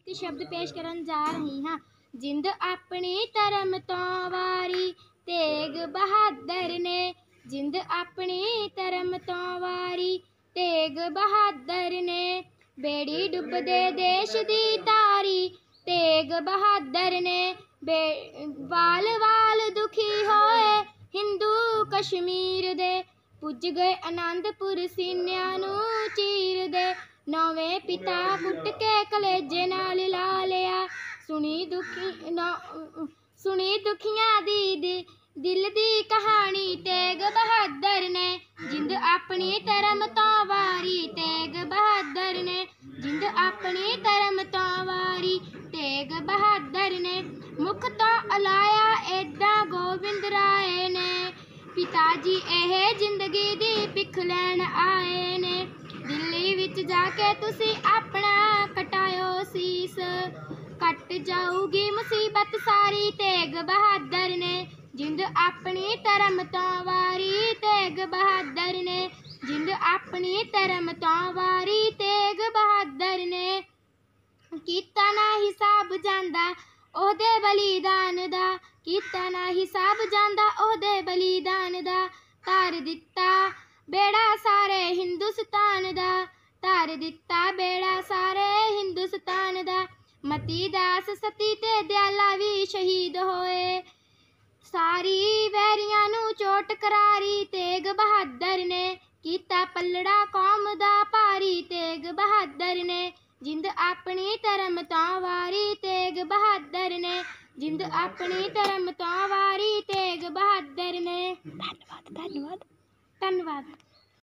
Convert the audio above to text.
एक शब्द पेश करन जा रही हाँ। जिंद अपनी धर्म तो वारी तेग बहादुर ने, जिंद अपनी धर्म तो वारी तेग बहादुर ने, बेड़ी डुबदे देश दी तारी तेग बहादुर ने, वाल वाल दुखी होए हिंदू कश्मीर दे, पुज गए आनंदपुर सीनिया नू चीर दे, नौवें पिता पुट के कलेजे नाल ला लिया, सुनी दुखियां दी दिल दी कहानी तेग बहादुर ने, जिंद अपनी धर्म तो वारी तेग बहादुर ने, जिंद अपनी धर्म तो वारी तेग बहादुर ने, मुख तो अलाया एदा गोबिंद राय ने, पिता जी एह जिंदगी दी पिख लैन आए ने, दिल्ली विच जाके तुसी अपना कटायो सीस, कट जाऊगी मुसीबत सारी तेग बहादुर ने, जिंद अपनी धर्म तो वारी तेग बहादुर ने, जिंद अपनी धर्म तो वारी तेग बहादुर ने, कीता ना हिसाब जांदा ओहदे बलिदान दा, कीता ना हिसाब जांदा ओहदे बलिदान दा, तार दिता बेड़ा सारे हिंदुस्तान दा, तार दिता बेड़ा सारे हिंदुस्तान दा, मती दास सती ते दयाला भी शहीद होए, सारी वैरियां नू चोट करारी तेग बहादुर ने, कीता पलड़ा कौम दा भारी तेग बहादुर ने, जिंद अपनी धर्म तो वारी तेग बहादुर ने, जिंद अपनी धर्म तो वारी तेग बहादुर ने। धन्यवाद धन्यवाद धन्यवाद।